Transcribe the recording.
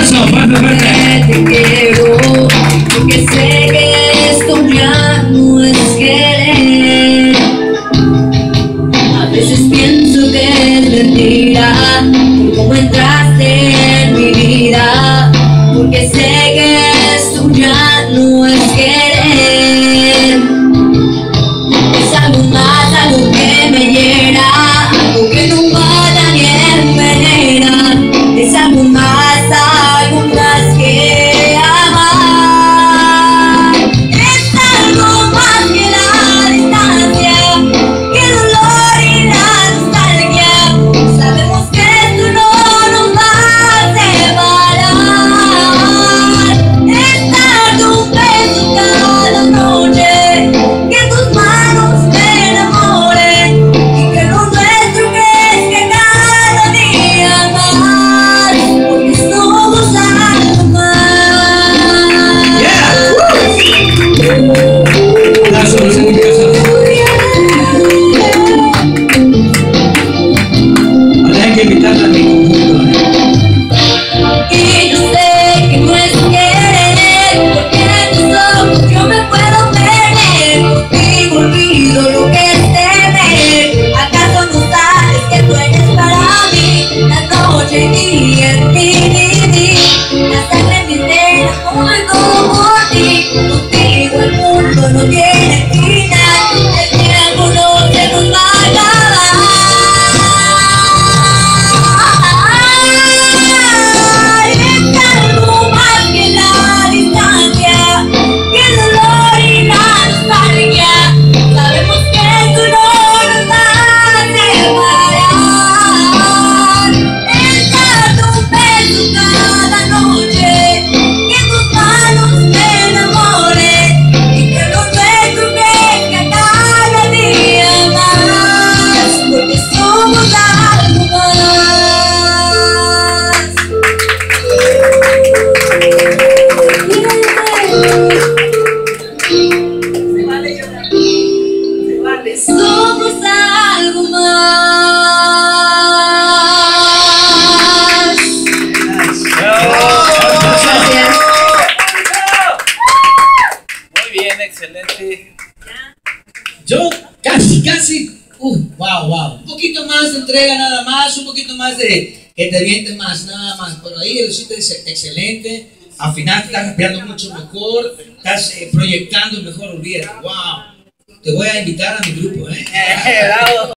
aplauso, fuerte, fuerte. Te quiero, porque sé que esto ya no es querer. A veces pienso que es mentira por cómo entraste en mi vida, porque sé que esto ya no es querer. Es algo más, algo que me llena, algo que no mata ni envenena. Es algo más que amar. Es algo más que la distancia, que el dolor y la nostalgia. Sabemos que esto no nos va a separar. Es darte un beso cada noche, que tus manos me enamoren, y que lo nuestro crezca cada día más, porque somos algo más. Aplausos, aplausos. Ahora hay que invitarla a mi conjunto. Y yo sé que no es querer, porque en tus ojos yo me puedo perder. Contigo olvido lo que es temer. ¿Acaso no sabes que tú eres para mí la noche y en mi la sangre en mis venas, como el todo por ti? Contigo el mundo no tiene final, el tiempo no se nos va a acabar. Es algo más que la distancia, que el dolor y la nostalgia. Sabemos que esto no nos va a separar. Es darte un beso cada noche, que tus manos me enamoren, y que lo nuestro crezca cada día más, porque somos algo más. Somos algo más. Gracias. Muy bien, excelente. Yo casi, wow. Un poquito más de entrega nada más, un poquito más de que te viente más, nada más. Por ahí el sitio es excelente. Al final te estás respirando mucho mejor, estás proyectando mejor, olvídate. Wow. Te voy a invitar a mi grupo, Bravo.